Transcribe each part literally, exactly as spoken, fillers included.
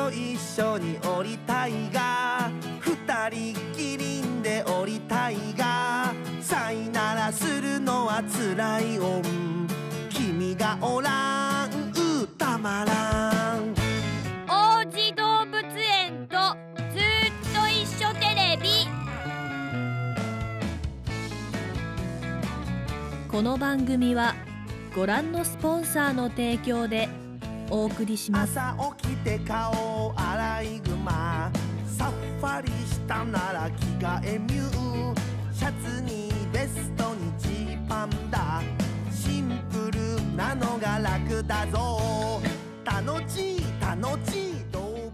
と一緒に降りたいが、二人きりんで降りたいが、さいならするのはつらいおん、君がおらんうたまらん。 王子動物園とずっと一緒テレビ。 この番組はご覧のスポンサーの提供でお送りします。 朝起きて顔アライグマ、サッファリしたなら着替えミュー、シャツにベストにジーパンだ、シンプルなのが楽だぞ、楽しい楽しい動物園。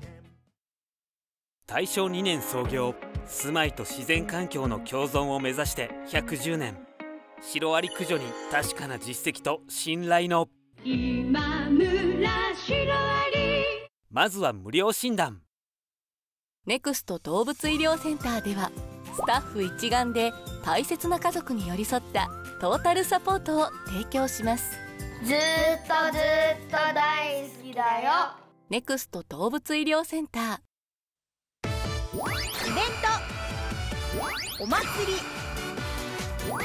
大正にねん創業、住まいと自然環境の共存を目指してひゃくじゅうねん。シロアリ駆除に確かな実績と信頼の今村シロアリ。 まずは無料診断。 ネクスト動物医療センターではスタッフ一丸で大切な家族に寄り添ったトータルサポートを提供します。 ずーっとずーっと大好きだよ。 ネクスト動物医療センター。 イベント、お祭り、グル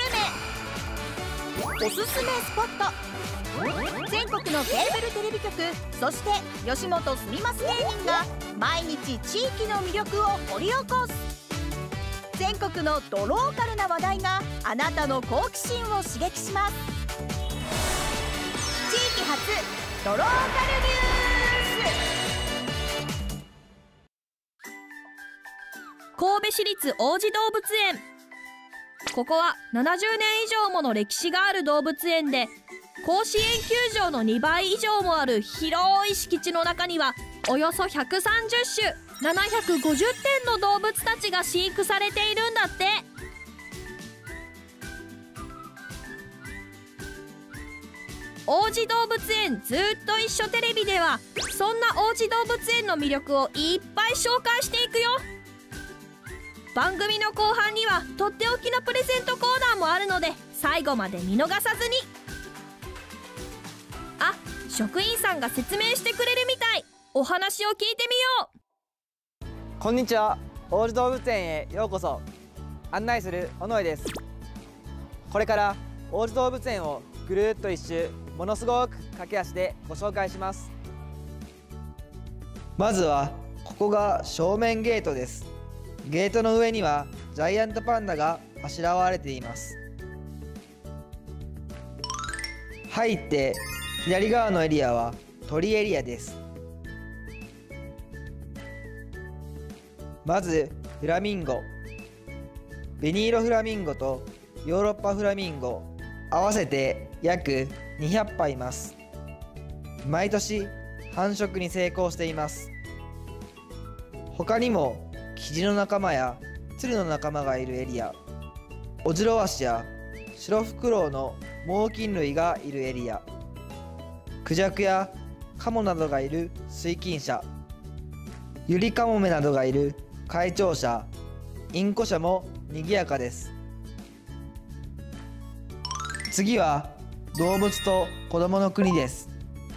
メ、おすすめスポット、全国のケーブルテレビ局、そして吉本すみます芸人が毎日地域の魅力を掘り起こす。全国のドローカルな話題があなたの好奇心を刺激します。地域発ドローカルニュース。 神戸市立王子動物園。ここはななじゅうねん以上もの歴史がある動物園で、甲子園球場のにばい以上もある広い敷地の中にはおよそひゃくさんじゅっしゅ、ななひゃくごじゅってんの動物たちが飼育されているんだって。王子動物園ずっと一緒テレビでは、そんな王子動物園の魅力をいっぱい紹介していくよ。番組の後半にはとっておきのプレゼントコーナーもあるので、最後まで見逃さずに。あ、職員さんが説明してくれるみたい。お話を聞いてみよう。こんにちは、王子動物園へようこそ。案内する尾上です。これから王子動物園をぐるっと一周、ものすごく駆け足でご紹介します。まずはここが正面ゲートです。ゲートの上にはジャイアントパンダがあしらわれています。入って左側のエリアは鳥エリアです。まずフラミンゴ、ベニイロフラミンゴとヨーロッパフラミンゴ合わせて約にひゃくぱいいます。毎年繁殖に成功しています。他にもキジの仲間や鶴の仲間がいるエリア、オジロワシやシロフクロウの猛禽類がいるエリア、クジャクやカモなどがいる水禽舎、ユリカモメなどがいる会長舎、インコ舎も賑やかです。次は動物と子供の国です。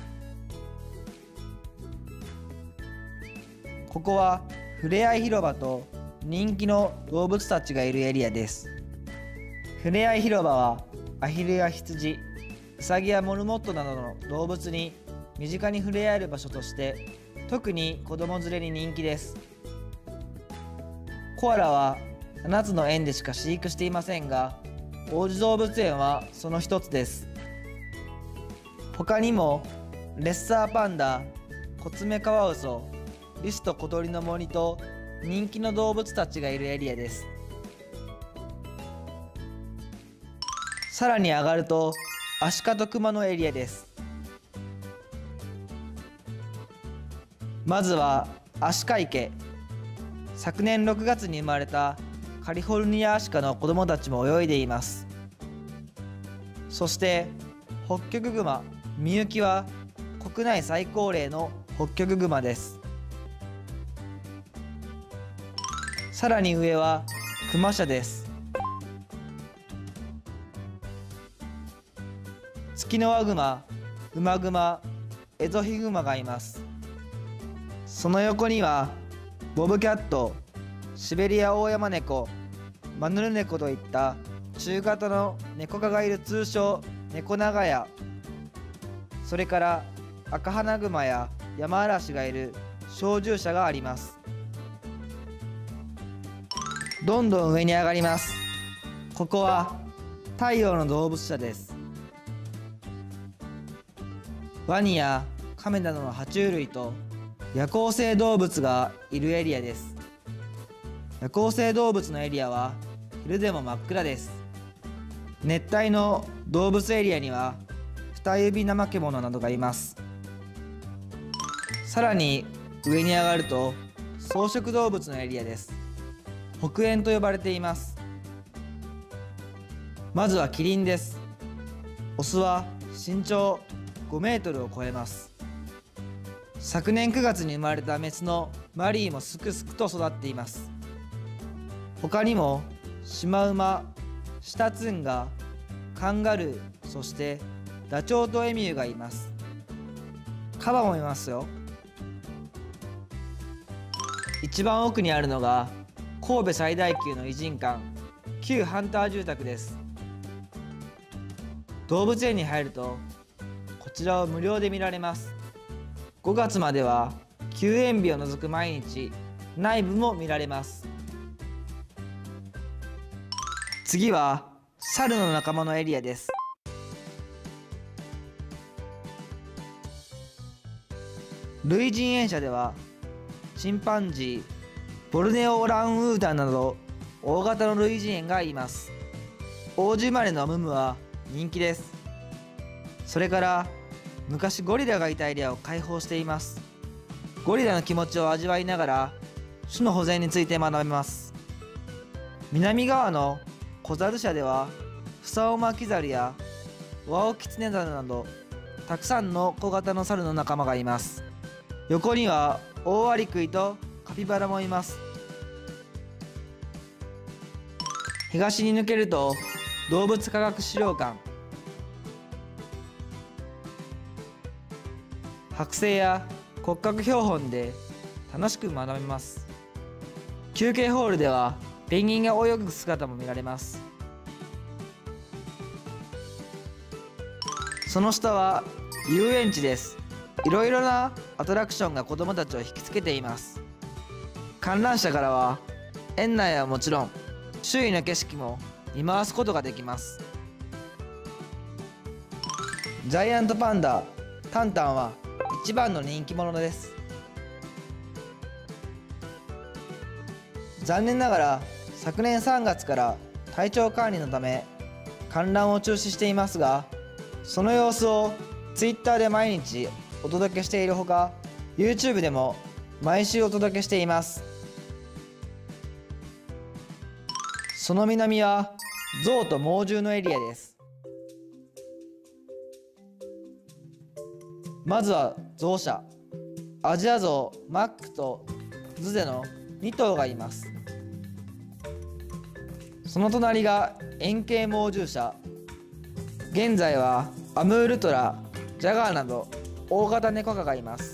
ここはふれあい広場と人気の動物たちがいるエリアです。ふれあい広場はアヒルや羊、ウサギやモルモットなどの動物に身近に触れ合える場所として特に子供連れに人気です。コアラはななつの園でしか飼育していませんが、王子動物園はその一つです。他にもレッサーパンダ、コツメカワウソ、リスと小鳥の森と人気の動物たちがいるエリアです。さらに上がるとアシカとクマのエリアです。まずはアシカ池。昨年ろくがつに生まれたカリフォルニアアシカの子供たちも泳いでいます。そしてホッキョクグマみゆきは国内最高齢のホッキョクグマです。さらに上はクマ舎です。ツキノワグマ、ウマグマ、エゾヒグマがいます。 その横にはボブキャット、シベリアオオヤマネコ、マヌルネコといった中型のネコ科がいる通称ネコ長屋、それからアカハナグマやヤマアラシがいる小獣舎があります。どんどん上に上がります。ここは太陽の動物舎です。ワニやカメなどの爬虫類と夜行性動物がいるエリアです。夜行性動物のエリアは昼でも真っ暗です。熱帯の動物エリアにはフタユビナマケモノなどがいます。さらに上に上がると草食動物のエリアです。北縁と呼ばれています。まずはキリンです。オスは身長ごメートルを超えます。昨年くがつに生まれたメスのマリーもすくすくと育っています。他にもシマウマ、シタツンガ、カンガルー、そしてダチョウとエミューがいます。カバもいますよ。一番奥にあるのが神戸最大級の異人館、旧ハンター住宅です。動物園に入るとこちらを無料で見られます。ごがつまでは休園日を除く毎日内部も見られます。次は猿の仲間のエリアです。類人猿舎ではチンパンジー、ボルネオオランウータンなど大型の類人猿がいます。王子生まれのムムは人気です。それから昔ゴリラがいたエリアを開放しています。ゴリラの気持ちを味わいながら種の保全について学べます。南側の小猿舎ではフサオマキザルやワオキツネザルなどたくさんの小型の猿の仲間がいます。横にはオオアリクイとカピバラもいます。東に抜けると動物科学資料館、剥製や骨格標本で楽しく学べます。休憩ホールではペンギンが泳ぐ姿も見られます。その下は遊園地です。いろいろなアトラクションが子どもたちを引きつけています。観覧車からは園内はもちろん周囲の景色も見回すことができます。ジャイアントパンダタンタンは一番の人気者です。残念ながら昨年さんがつから体調管理のため観覧を中止していますが、その様子をツイッターで毎日お届けしているほか YouTube でも毎週お届けしています。その南は象と猛獣のエリアです。まずは象舎、アジアゾウマックとズゼのに頭がいます。その隣が円形猛獣舎、現在はアムールトラ、ジャガーなど大型ネコ科がいます。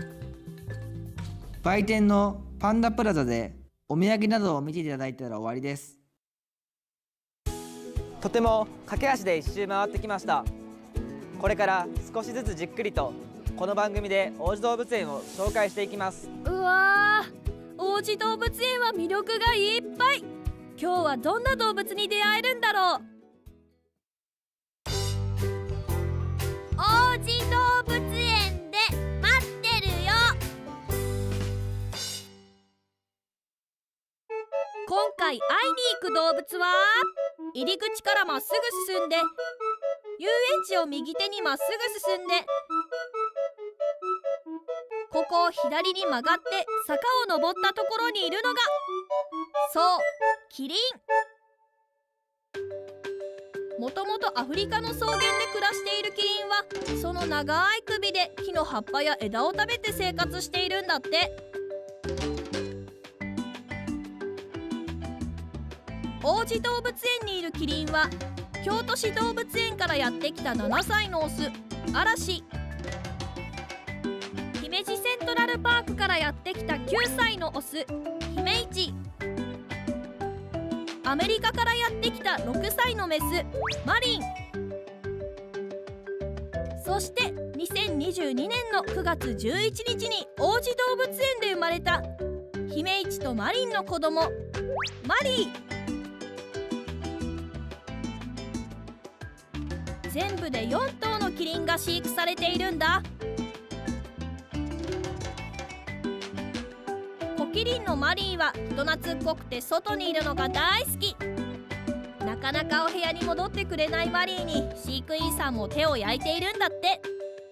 売店のパンダプラザでお土産などを見ていただいたら終わりです。とても駆け足で一周回ってきました。これから少しずつじっくりとこの番組で王子動物園を紹介していきます。 うわー、王子動物園は魅力がいっぱい。今日はどんな動物に出会えるんだろう。 王子動物園で待ってるよ。 今回会いに行く動物は入り口からまっすぐ進んで遊園地を右手にまっすぐ進んでここを左に曲がって坂を登ったところにいるのがそうキリン。もともとアフリカの草原で暮らしているキリンはその長い首で木の葉っぱや枝を食べて生活しているんだって。王子動物園にいるキリンは京都市動物園からやってきたななさいのオス嵐、姫路セントラルパークからやってきたきゅうさいのオス姫一、アメリカからやってきたろくさいのメスマリン、そしてにせんにじゅうにねんのくがつじゅういちにちに王子動物園で生まれた姫一とマリンの子供マリー。全部でよんとうのキリンが飼育されているんだ。コキリンのマリーは人懐っこくて外にいるのが大好き。なかなかお部屋に戻ってくれないマリーに飼育員さんも手を焼いているんだって。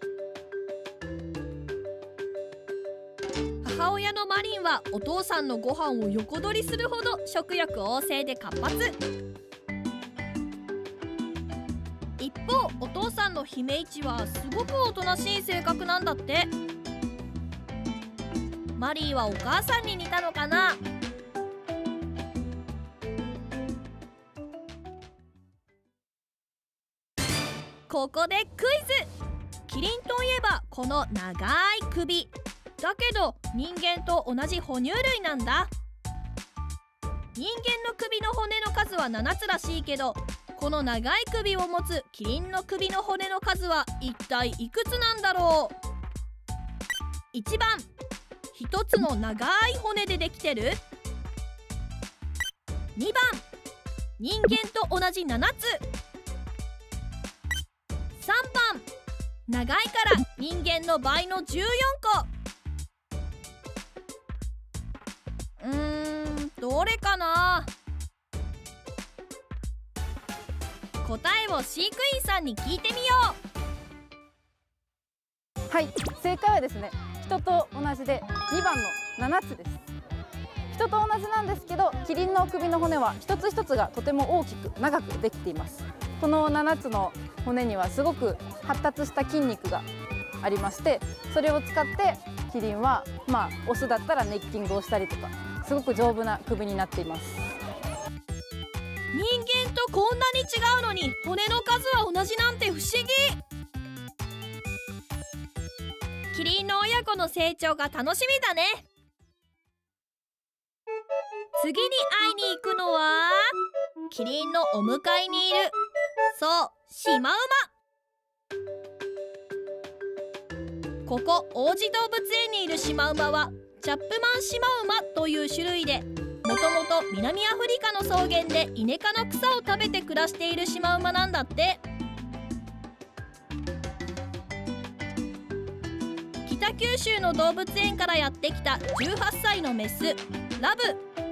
母親のマリンはお父さんのご飯を横取りするほど食欲旺盛で活発。一方お父さんの姫一はすごくおとなしい性格なんだって。マリーはお母さんに似たのかな。ここでクイズ。キリンといえばこの長い首だけど人間と同じ哺乳類なんだ。人間の首の骨の数はななつらしいけど、この長い首を持つキリンの首の骨の数は一体いくつなんだろう。いちばん、ひとつの長い骨でできてる。にばん、人間と同じななつ。さんばん、長いから人間の倍のじゅうよんこ。うーん、どれかな。答えを飼育員さんに聞いてみよう。はい、正解はですね、人と同じでにばんのななつです。人と同じなんですけど、キリンの首の骨は一つ一つがとても大きく長くできています。このななつの骨にはすごく発達した筋肉がありまして、それを使ってキリンはまあオスだったらネッキングをしたりとか、すごく丈夫な首になっています。 人間とこんなに違うのに骨の数は同じなんて不思議。キリンの親子の成長が楽しみだね。次に会いに行くのはキリンのお迎えにいる、そうシマウマ。ここ王子動物園にいるシマウマはチャップマンシマウマという種類で、もともと南アフリカの草原でイネ科の草を食べて暮らしているシマウマなんだって。北九州の動物園からやってきたじゅうはっさいのメスラブ。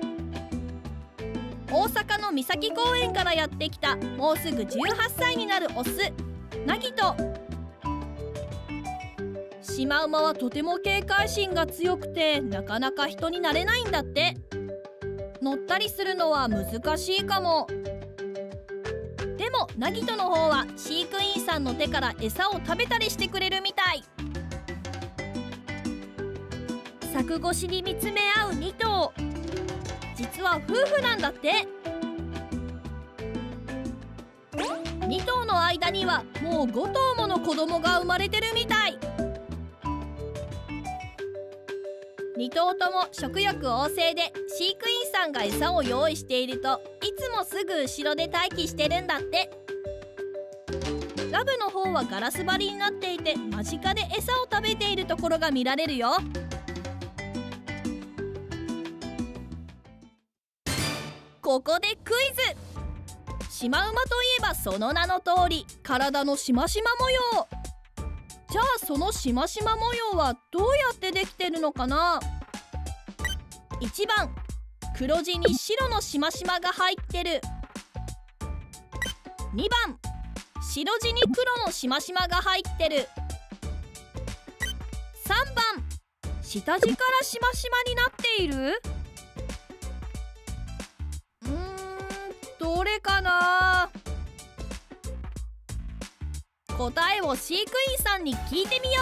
大阪の三崎公園からやってきたもうすぐじゅうはっさいになるオスナギト。シマウマはとても警戒心が強くてなかなか人になれないんだって。乗ったりするのは難しいかも。でもナギトの方は飼育員さんの手から餌を食べたりしてくれるみたい。柵越しに見つめ合うにとう、実は夫婦なんだって。にとうの間にはもうごとうもの子供が生まれてるみたい。にとうとも食欲旺盛で、飼育員さんが餌を用意しているといつもすぐ後ろで待機してるんだって。ラブの方はガラス張りになっていて、間近で餌を食べているところが見られるよ。ここでクイズ。シマウマといえばその名の通り体のしましま模様。じゃあそのしましま模様はどうやってできてるのかな。いちばん、黒地に白のしましまが入ってる。にばん、白地に黒のしましまが入ってる。さんばん、下地からしましまになっている。うーん、どれかな。答えを飼育員さんに聞いてみよ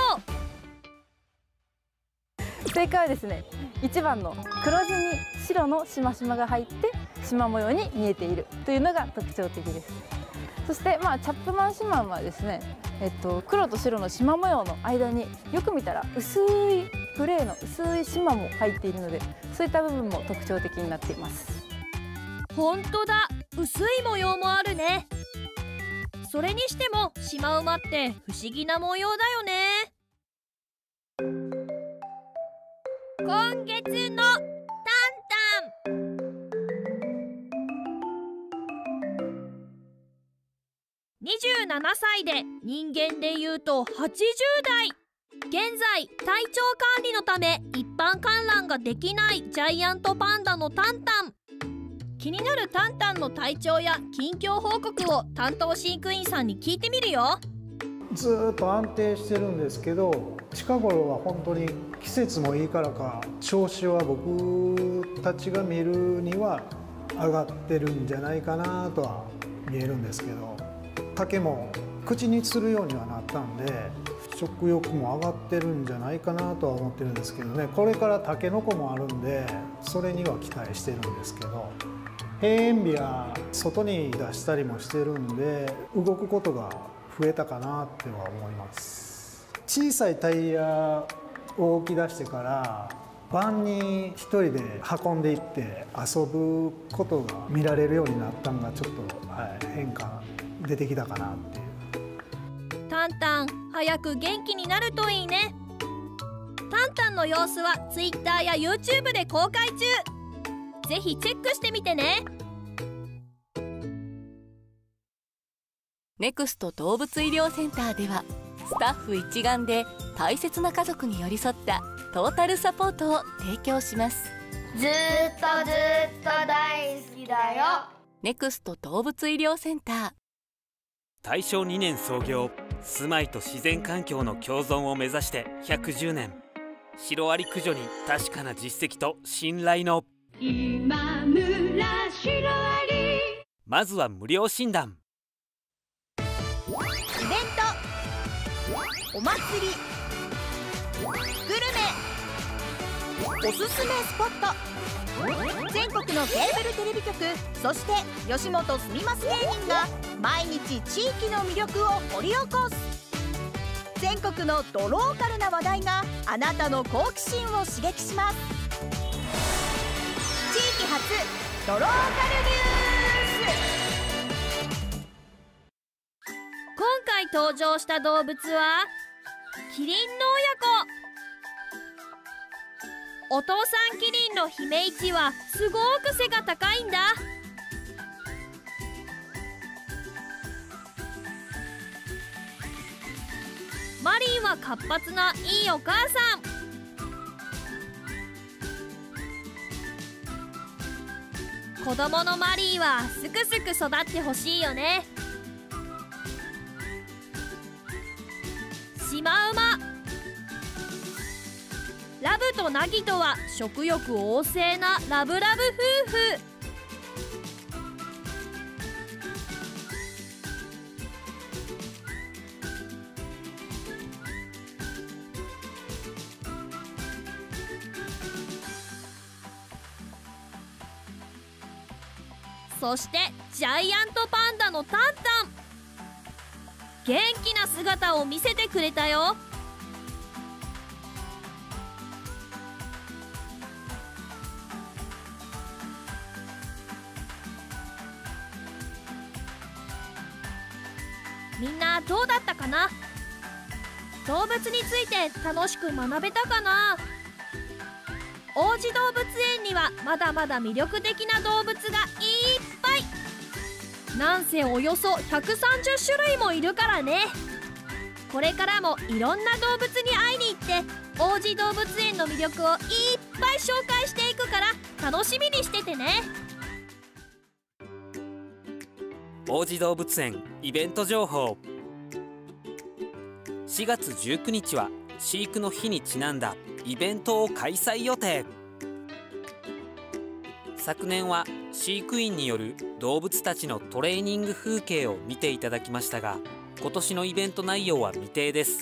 う。正解はですね、いちばんの黒地に白のしましまが入って縞模様に見えているというのが特徴的です。そしてまあチャップマンシマウマはですね、えっと、黒と白の縞模様の間によく見たら薄いグレーの薄い縞も入っているので、そういった部分も特徴的になっています。 ほんとだ、薄い模様もあるね。それにしてもシマウマって不思議な模様だよね。 今月のタンタン。 にじゅうななさいで人間でいうとはちじゅうだい。現在体調管理のため一般観覧ができないジャイアントパンダのタンタン。気になるタンタンの体調や近況報告を担当飼育員さんに聞いてみるよ。 ずーっと安定してるんですけど、近頃は本当に季節もいいからか調子は僕たちが見るには上がってるんじゃないかなとは見えるんですけど、竹も口にするようにはなったんで食欲も上がってるんじゃないかなとは思ってるんですけどね。これからタケノコもあるんでそれには期待してるんですけど、閉園日は外に出したりもしてるんで動くことが増えたかなっては思います。小さいタイヤを置き出してから晩に一人で運んでいって遊ぶことが見られるようになったのがちょっと、はい、変化出てきたかなっていう。 タンタン早く元気になるといいね。タンタンの様子は ツイッター や ユーチューブ で公開中。ぜひチェックしてみてね。 ネクスト動物医療センターではスタッフ一丸で大切な家族に寄り添ったトータルサポートを提供します。 ずーっとずーっと大好きだよ。 ネクスト動物医療センター。 大正にねん創業、住まいと自然環境の共存を目指してひゃくじゅうねん。シロアリ駆除に確かな実績と信頼の今村シロアリ。 まずは無料診断。 イベント、お祭り、グルメ、おすすめスポット、全国のケーブルテレビ局、そして吉本すみます芸人が毎日地域の魅力を掘り起こす。全国のドローカルな話題があなたの好奇心を刺激します。地域発ドローカルニュース。 今回登場した動物はキリンの親子。お父さんキリンの姫一はすごく背が高いんだ。マリンは活発ないいお母さん。子供のマリーはすくすく育ってほしいよね。シマウマ。ラブとナギとは食欲旺盛なラブラブ夫婦。そしてジャイアントパンダのタンタン。元気な姿を見せてくれたよ。みんなどうだったかな？動物について楽しく学べたかな？王子動物園にはまだまだ魅力的な動物がいっぱい。なんせおよそひゃくさんじゅっしゅるいもいるからね。これからもいろんな動物に会いに行って王子動物園の魅力をいっぱい紹介していくから楽しみにしててね。 王子動物園イベント情報。しがつじゅうくにちは飼育の日にちなんだイベントを開催予定。昨年は飼育員による動物たちのトレーニング風景を見ていただきましたが、今年のイベント内容は未定です。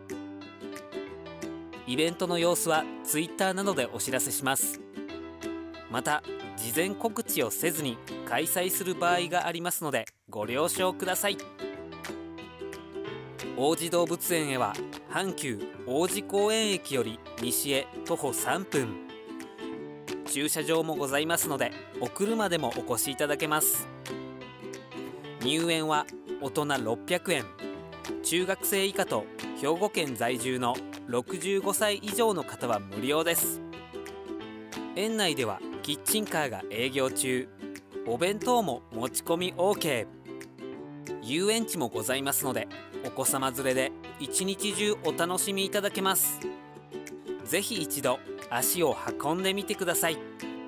イベントの様子はツイッターなどでお知らせします。また事前告知をせずに開催する場合がありますのでご了承ください。王子動物園へは阪急王子公園駅より西へ徒歩さんぷん、駐車場もございますのでお車でもお越しいただけます。入園は大人ろっぴゃくえん、中学生以下と兵庫県在住のろくじゅうごさい以上の方は無料です。園内ではキッチンカーが営業中、お弁当も持ち込み オーケー、 遊園地もございますのでお子様連れで一日中お楽しみいただけます。ぜひ一度足を運んでみてください。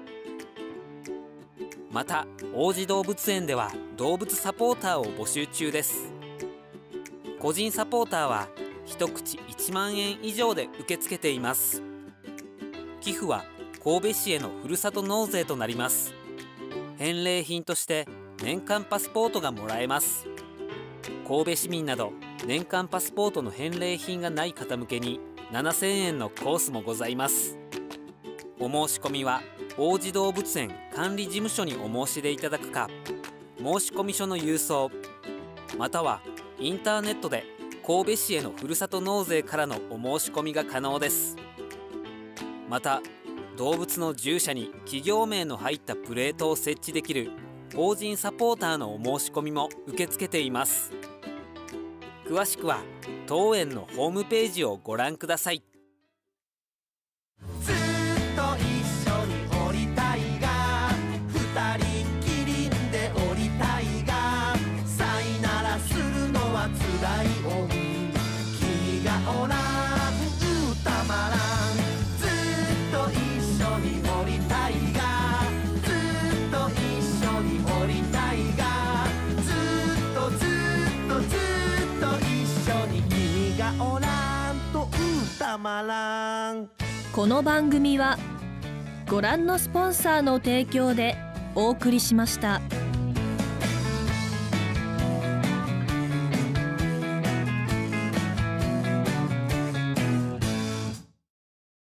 また王子動物園では動物サポーターを募集中です。個人サポーターは一口いちまんえん以上で受け付けています。寄付は神戸市へのふるさと納税となります。返礼品として年間パスポートがもらえます。神戸市民など年間パスポートの返礼品がない方向けにななせんえんのコースもございます。お申し込みは王子動物園管理事務所にお申し出いただくか、申込書の郵送またはインターネットで神戸市へのふるさと納税からのお申し込みが可能です。また動物の獣舎に企業名の入ったプレートを設置できる法人サポーターのお申し込みも受け付けています。詳しくは当園のホームページをご覧ください。 ずっと一緒に降りたいが二人きりで降りたいがさいならするのはつらいもん、君がおらんたまらん、ずっと一緒に降りたいがずっと一緒に降りたいがずっとずっとずっと一緒に君がおらんとたまらん。 この番組はご覧のスポンサーの提供でお送りしました。